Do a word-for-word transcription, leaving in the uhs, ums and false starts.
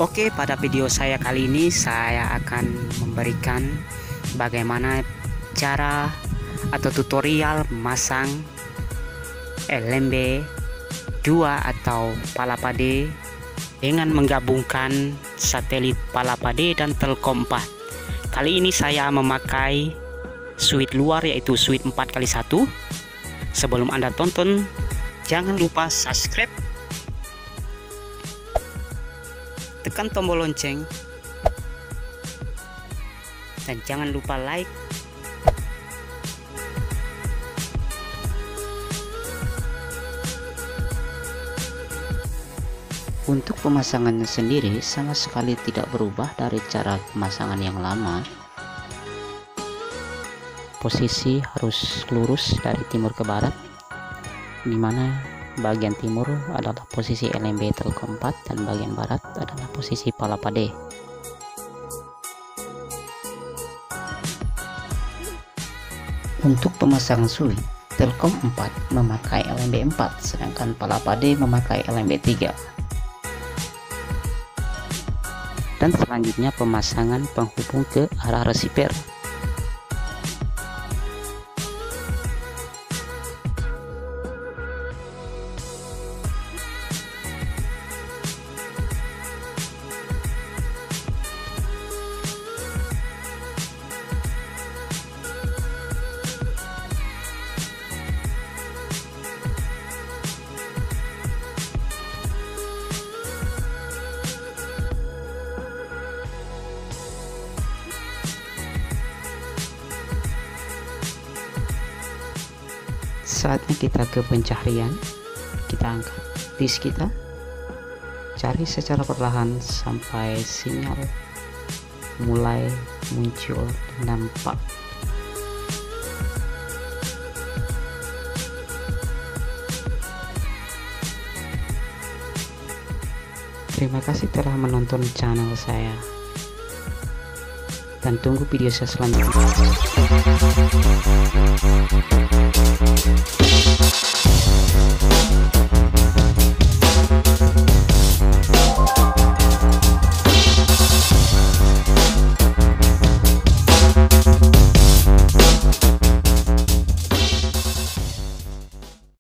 Oke, pada video saya kali ini saya akan memberikan bagaimana cara atau tutorial memasang L M B dua atau Palapa-D dengan menggabungkan satelit Palapa-D dan Telkom empat. Kali ini saya memakai switch luar, yaitu switch empat kali satu. Sebelum Anda tonton, jangan lupa subscribe, tekan tombol lonceng, dan jangan lupa like. Untuk pemasangannya sendiri sama sekali tidak berubah dari cara pemasangan yang lama. Posisi harus lurus dari timur ke barat, dimana bagian timur adalah posisi L M B Telkom empat dan bagian barat adalah posisi Palapa-D. Untuk pemasangan switch, Telkom empat memakai L M B empat, sedangkan Palapa-D memakai L M B tiga. Dan selanjutnya pemasangan penghubung ke arah receiver. Saatnya kita ke pencaharian, kita angkat disk kita, cari secara perlahan sampai sinyal mulai muncul dan nampak. Terima kasih telah menonton channel saya, dan tunggu video saya selanjutnya. We'll be right back.